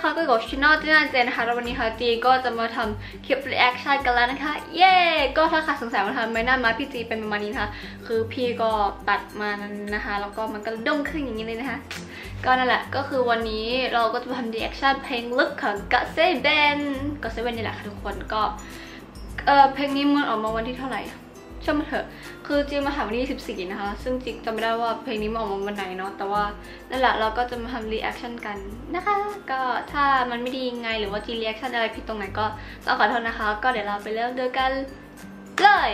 นะคะก็กับช่องจีน่าเจนนะคะแล้ววันนี้ค่ะจีก็จะมาทำคลิปรีแอคชั่นกันแล้วนะคะเย้ก็ถ้าใครสงสัยว่าทำไมหน้าม้าพี่จีเป็นประมาณนี้นะคะคือพี่ก็ตัดมานะคะแล้วก็มันก็ด้งขึ้นอย่างนี้เลยนะคะก็นั่นแหละก็คือวันนี้เราก็จะทำรีแอคชั่นเพลงลึกของก็เซเว่นนี่แหละค่ะทุกคนก็เพลงนี้มันออกมาวันที่เท่าไหร่ช่างมันเถอะคือจีมาหาวันที่14นะคะซึ่งจีจำไม่ได้ว่าเพลงนี้มันออกมาวันไหนเนาะแต่ว่านั่นแหละเราก็จะมาทำรีแอคชั่นกันนะคะก็ถ้ามันไม่ดียังไงหรือว่าจีรีแอคชั่นอะไรผิดตรงไหนก็ต้องขอโทษนะคะก็เดี๋ยวเราไปเริ่มดูกันเลย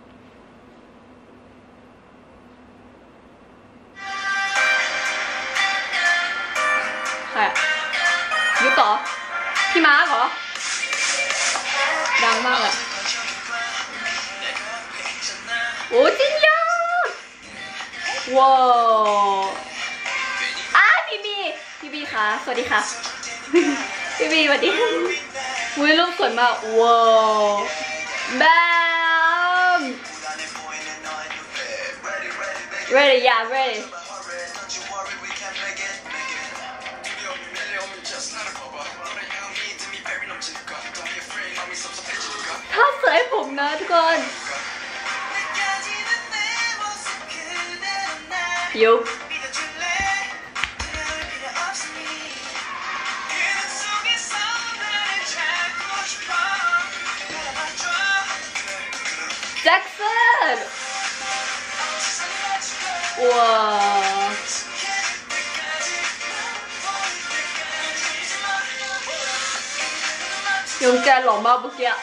ใครยุกเหรอพี่ม้าเหรอดังมากเลยโอ้จริงจังว้าวพี่บีค่ะสวัสดีค่ะพี่บีสวัสดีอุ้ยรูปสวยมากว้าวแบม ready yeah ready ถ้าเสยผมนะทุกคนยุบแจ็คสันว้าวยงแกหล่อมากเมื่อกี้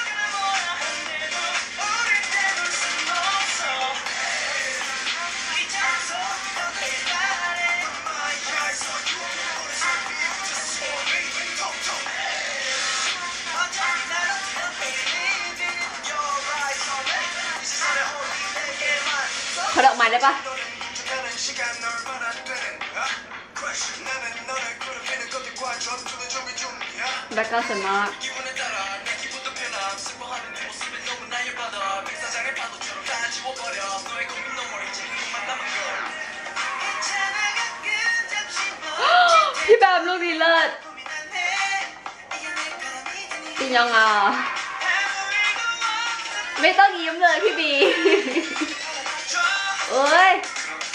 ขอดอกไม้ได้ปะแบ็คกราวด์สวยมากพี่แบมลูกดีเลิศจริงยังอ่ะไม่ต้องยิ้มเลยพี่บีเอ้ย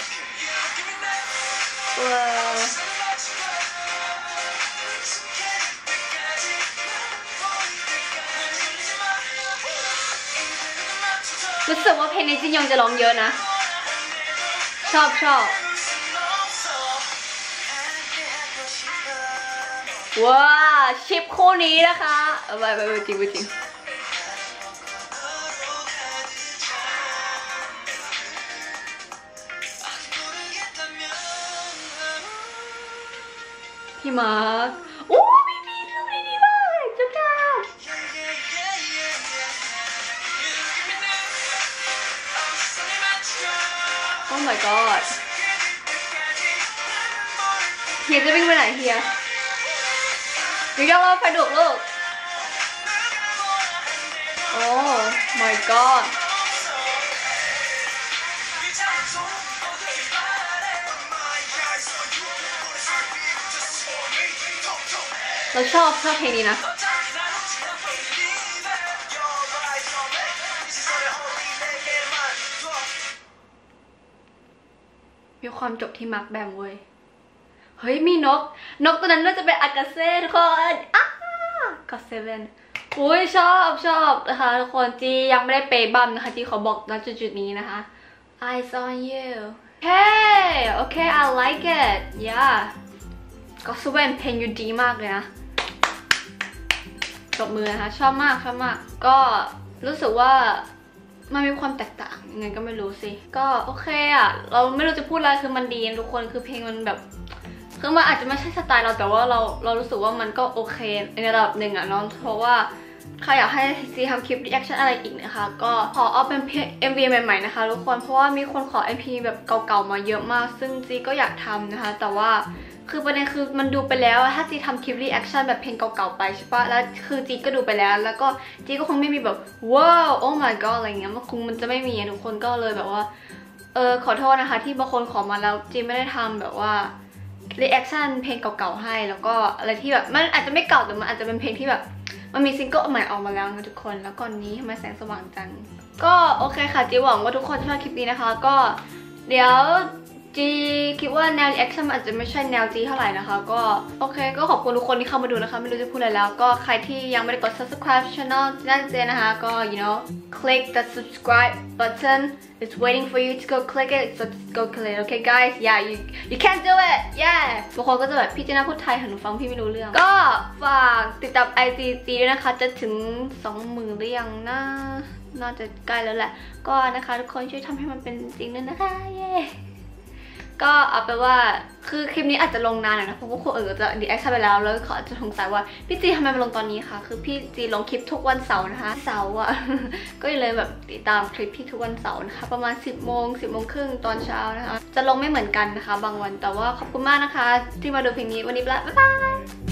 รู้สึกว่าเพลงนี้จินยองจะร้องเยอะนะชอบว้าชิปคู่นี้นะคะไปจริงพี่มาร์คโอ้พี่ดูดีมากเลยจุ๊บจ้าโอ้ my god เฮียจะวิ่งไปไหนเฮียอยู่ยังรอไฟดุลูกโอ้ my god เราชอบเพลงนี้นะมีความจบที่มักแบมเว้ยเฮ้ยมีนกตัวนั้นน่าจะเป็นอากาเซ่ทุกคนก็เซเว่นอุ้ยชอบนะคะทุกคนจียังไม่ได้เปย์บัมนะคะจีขอบอกณจุดนี้นะคะ Eyes on you hey okay I like it yeah ก็เซเว่นเพลงอยู่ดีมากเลยนะตบมือนะคะชอบมากก็รู้สึกว่ามันมีความแตกต่างยังไงก็ไม่รู้สิก็โอเคอะเราไม่รู้จะพูดอะไรคือมันดีทุกคนคือเพลงมันแบบคือมันอาจจะไม่ใช่สไตล์เราแต่ว่าเรารู้สึกว่ามันก็โอเคในระดับหนึ่งอะเนาะเพราะว่าใครอยากให้ซีทำคลิปรีแอคชั่นอะไรอีกนะคะก็ขอเอาเป็น MV ใหม่ๆนะคะทุกคนเพราะว่ามีคนขอ MV แบบเก่าๆมาเยอะมากซึ่งจีก็อยากทำนะคะแต่ว่าคือประเด็นคือมันดูไปแล้วถ้าจีทำคลิปรีแอคชั่นแบบเพลงเก่าๆไปใช่ปะแล้วคือจีก็ดูไปแล้วก็จีก็คงไม่มีแบบว้าวโอ้ my god อะไรเงี้ยมันจะไม่มีทุกคนก็เลยแบบว่าขอโทษนะคะที่บางคนขอมาแล้วจีไม่ได้ทำแบบว่ารีแอคชั่นเพลงเก่าๆให้แล้วก็อะไรที่แบบมันอาจจะไม่เก่าแต่มันอาจจะเป็นเพลงที่แบบมันมีซิงเกิลใหม่ออกมาแล้วนะทุกคนแล้วก่อนนี้ทำไมแสงสว่างจังก็โอเคค่ะจีหวังว่าทุกคนชอบคลิปนี้นะคะก็เดี๋ยวจีคิดว่าแนวรีแอคชั่นอาจจะไม่ใช่แนวจีเท่าไหร่นะคะก็โอเคก็ขอบคุณทุกคนที่เข้ามาดูนะคะไม่รู้จะพูดอะไรแล้วก็ใครที่ยังไม่ได้กด subscribe channel จีน่าเจนะคะก็ you know click the subscribe button it's waiting for you to go click it so just go click it okay guys yeah you can do it yeah บางคนก็จะแบบพี่จีน่าพูดไทยหนูฟังพี่ไม่รู้เรื่องก็ฝากติดตาม IG จีด้วยนะคะจะถึง 20,000 หรือยังนะน่าจะใกล้แล้วแหละก็นะคะทุกคนช่วยทำให้มันเป็นจริงด้วยนะคะเย้ก็เอาไปว่าคือคลิปนี้อาจจะลงนานหน่อยนะเพราะว่าคนอื่นจะดีแอคชั่นไปแล้วแล้วเขาอาจจะสงสัยว่าพี่จีทำไมมาลงตอนนี้คะคือพี่จีลงคลิปทุกวันเสาร์นะคะเสาร์อ่ะ ก็เลยแบบติดตามคลิปพี่ทุกวันเสาร์นะคะประมาณ 10 โมง 10 โมงครึ่งตอนเช้านะคะจะลงไม่เหมือนกันนะคะบางวันแต่ว่าขอบคุณมากนะคะที่มาดูเพลงนี้วันนี้บ๊ายบาย